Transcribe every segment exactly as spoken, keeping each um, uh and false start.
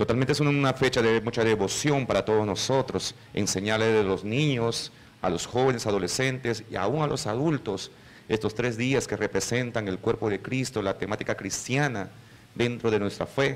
Totalmente es una fecha de mucha devoción para todos nosotros, enseñarle a los niños, a los jóvenes, adolescentes y aún a los adultos estos tres días que representan el cuerpo de Cristo, la temática cristiana dentro de nuestra fe.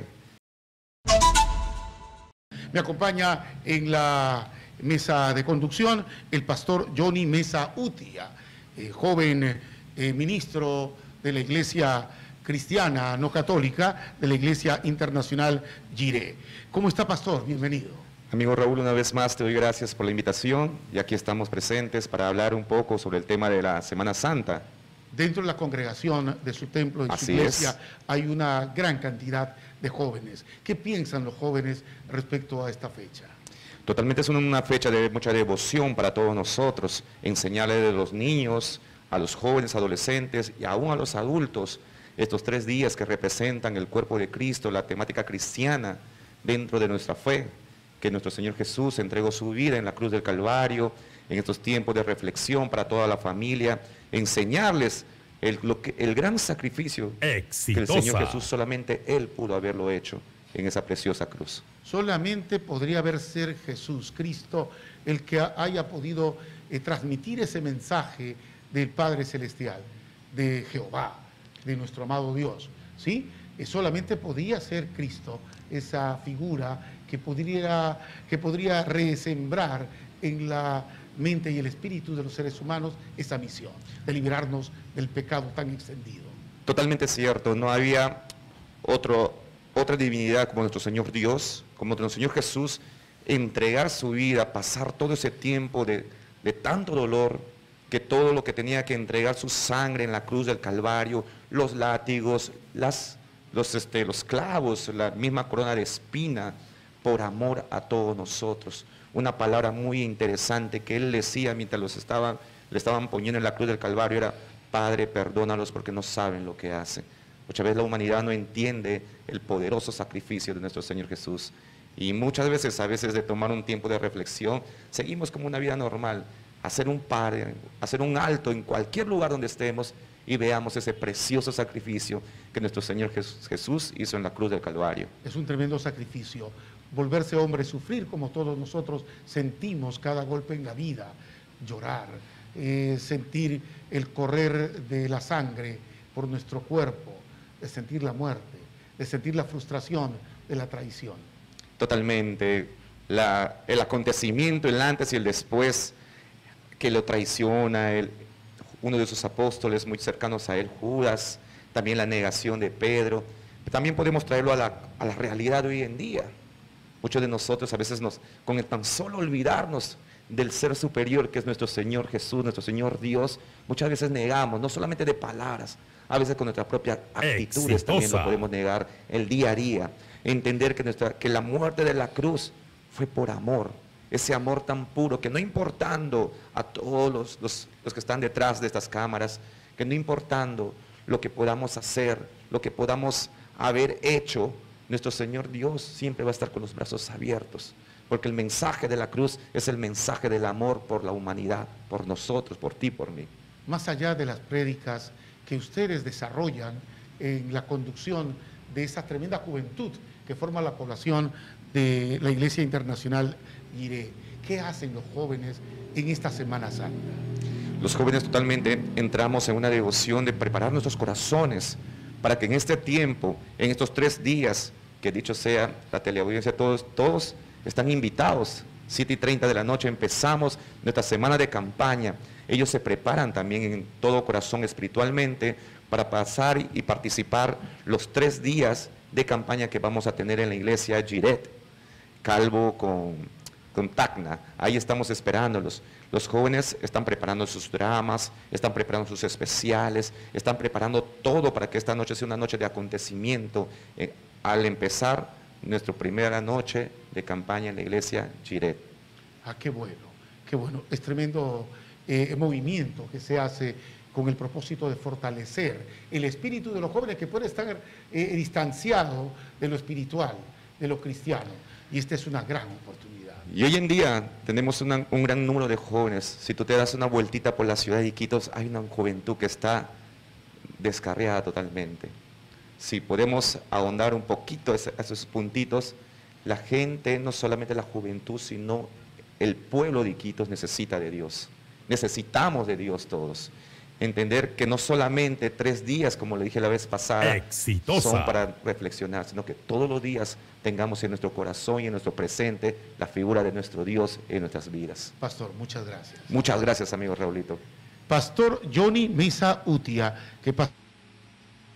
Me acompaña en la mesa de conducción el pastor Johnny Mesa Utia, eh, joven eh, ministro de la Iglesia Cristiana No Católica, de la Iglesia Internacional Jiré. ¿Cómo está, pastor? Bienvenido. Amigo Raúl, una vez más te doy gracias por la invitación y aquí estamos presentes para hablar un poco sobre el tema de la Semana Santa. Dentro de la congregación de su templo, en su iglesia, es. hay una gran cantidad de jóvenes. ¿Qué piensan los jóvenes respecto a esta fecha? Totalmente es una fecha de mucha devoción para todos nosotros, enseñarle a los niños, a los jóvenes, adolescentes y aún a los adultos estos tres días que representan el cuerpo de Cristo, la temática cristiana dentro de nuestra fe, que nuestro Señor Jesús entregó su vida en la cruz del Calvario, en estos tiempos de reflexión para toda la familia, enseñarles el, lo que, el gran sacrificio Exitosa. que el Señor Jesús solamente Él pudo haberlo hecho en esa preciosa cruz. Solamente podría haber ser Jesús, Cristo, el que haya podido eh, transmitir ese mensaje del Padre Celestial, de Jehová, de nuestro amado Dios, ¿sí? Eh, solamente podía ser Cristo, esa figura que podría, que podría resembrar en la mente y el espíritu de los seres humanos esa misión, de liberarnos del pecado tan extendido. Totalmente cierto, no había otro, otra divinidad como nuestro Señor Dios, como nuestro Señor Jesús, entregar su vida, pasar todo ese tiempo de, de tanto dolor, que todo lo que tenía que entregar su sangre en la cruz del Calvario, los látigos, las, los, este, los clavos, la misma corona de espina, por amor a todos nosotros. Una palabra muy interesante que él decía mientras los estaban, le estaban poniendo en la cruz del Calvario era: Padre, perdónalos porque no saben lo que hacen. Muchas veces la humanidad no entiende el poderoso sacrificio de nuestro Señor Jesús. Y muchas veces, a veces de tomar un tiempo de reflexión, seguimos como una vida normal, hacer un par, hacer un alto en cualquier lugar donde estemos y veamos ese precioso sacrificio que nuestro Señor Jesús hizo en la cruz del Calvario. Es un tremendo sacrificio. Volverse hombre, sufrir como todos nosotros sentimos cada golpe en la vida, llorar, eh, sentir el correr de la sangre por nuestro cuerpo, de sentir la muerte, de sentir la frustración de la traición. Totalmente, la, el acontecimiento, el antes y el después, que lo traiciona, el, uno de sus apóstoles muy cercanos a él, Judas, también la negación de Pedro. También podemos traerlo a la, a la realidad de hoy en día. Muchos de nosotros a veces nos, con el tan solo olvidarnos del ser superior que es nuestro Señor Jesús, nuestro Señor Dios, muchas veces negamos, no solamente de palabras, a veces con nuestras propias actitudes Exitosa. También lo podemos negar el día a día. Entender que, nuestra, que la muerte de la cruz fue por amor, ese amor tan puro que no importando a todos los, los, los que están detrás de estas cámaras, que no importando lo que podamos hacer, lo que podamos haber hecho, nuestro Señor Dios siempre va a estar con los brazos abiertos, porque el mensaje de la cruz es el mensaje del amor por la humanidad, por nosotros, por ti, por mí. Más allá de las prédicas que ustedes desarrollan en la conducción de esa tremenda juventud que forma la población de la Iglesia Internacional Jiré, ¿qué hacen los jóvenes en esta Semana Santa? Los jóvenes totalmente entramos en una devoción de preparar nuestros corazones para que en este tiempo, en estos tres días, que dicho sea la teleaudiencia, todos, todos están invitados, siete y treinta de la noche empezamos nuestra semana de campaña. Ellos se preparan también en todo corazón espiritualmente para pasar y participar los tres días de campaña que vamos a tener en la iglesia Jiré, Calvo con, con Tacna. Ahí estamos esperándolos. Los jóvenes están preparando sus dramas, están preparando sus especiales, están preparando todo para que esta noche sea una noche de acontecimiento. Eh, al empezar nuestra primera noche de campaña en la iglesia Jiré. Ah, qué bueno, qué bueno. Es tremendo eh, movimiento que se hace con el propósito de fortalecer el espíritu de los jóvenes que puede estar eh, distanciado de lo espiritual, de lo cristiano. Y esta es una gran oportunidad. Y hoy en día tenemos una, un gran número de jóvenes. Si tú te das una vueltita por la ciudad de Iquitos, hay una juventud que está descarriada totalmente. Si podemos ahondar un poquito a esos puntitos, la gente, no solamente la juventud, sino el pueblo de Iquitos necesita de Dios. Necesitamos de Dios todos. Entender que no solamente tres días, como le dije la vez pasada, Exitosa. son para reflexionar, sino que todos los días tengamos en nuestro corazón y en nuestro presente la figura de nuestro Dios en nuestras vidas. Pastor, muchas gracias. Muchas gracias, amigo Raulito. Pastor Johnny Mesa Utia, que pastor